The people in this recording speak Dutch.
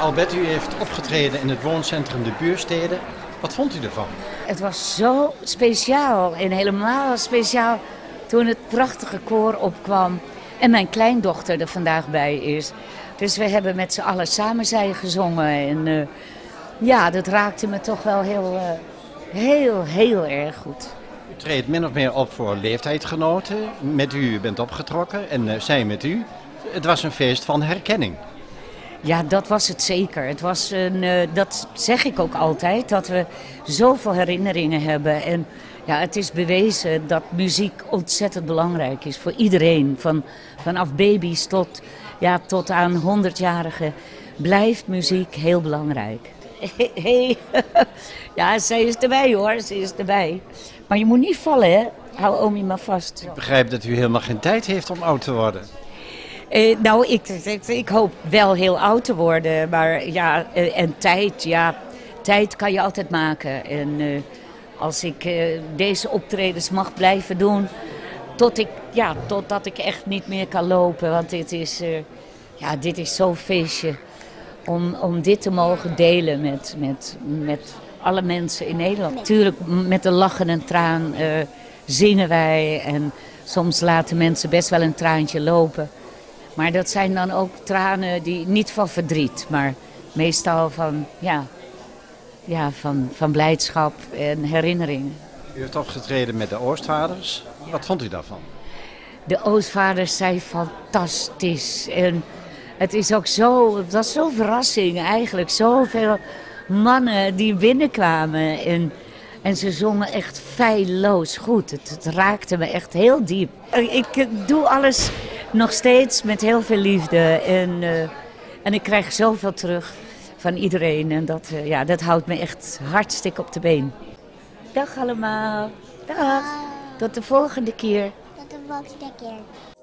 Albert, u heeft opgetreden in het wooncentrum De Buurstede. Wat vond u ervan? Het was zo speciaal en helemaal speciaal toen het prachtige koor opkwam en mijn kleindochter er vandaag bij is. Dus we hebben met z'n allen samen zij gezongen en ja, dat raakte me toch wel heel erg goed. U treedt min of meer op voor leeftijdsgenoten. Met u bent opgetrokken en zij met u. Het was een feest van herkenning. Ja, dat was het zeker. Het was dat zeg ik ook altijd, dat we zoveel herinneringen hebben. En ja, het is bewezen dat muziek ontzettend belangrijk is voor iedereen. Vanaf baby's tot aan 100-jarigen blijft muziek heel belangrijk. Hey. Ja, zij is erbij hoor, ze is erbij. Maar je moet niet vallen hè, hou Omi maar vast. Ik begrijp dat u helemaal geen tijd heeft om oud te worden. Nou, ik hoop wel heel oud te worden, maar ja, en tijd kan je altijd maken. En als ik deze optredens mag blijven doen, totdat ik echt niet meer kan lopen, want dit is zo'n feestje om dit te mogen delen met alle mensen in Nederland. Natuurlijk, met een lach en een traan zingen wij en soms laten mensen best wel een traantje lopen. Maar dat zijn dan ook tranen die niet van verdriet, maar meestal van blijdschap en herinneringen. U heeft opgetreden met de Oostvaders. Wat vond u daarvan? De Oostvaders zijn fantastisch. En het was zo'n verrassing eigenlijk. Zoveel mannen die binnenkwamen en ze zongen echt feilloos goed. Het raakte me echt heel diep. Ik doe alles nog steeds met heel veel liefde en ik krijg zoveel terug van iedereen en dat houdt me echt hartstikke op de been. Dag allemaal. Dag. Tot de volgende keer. Tot de volgende keer.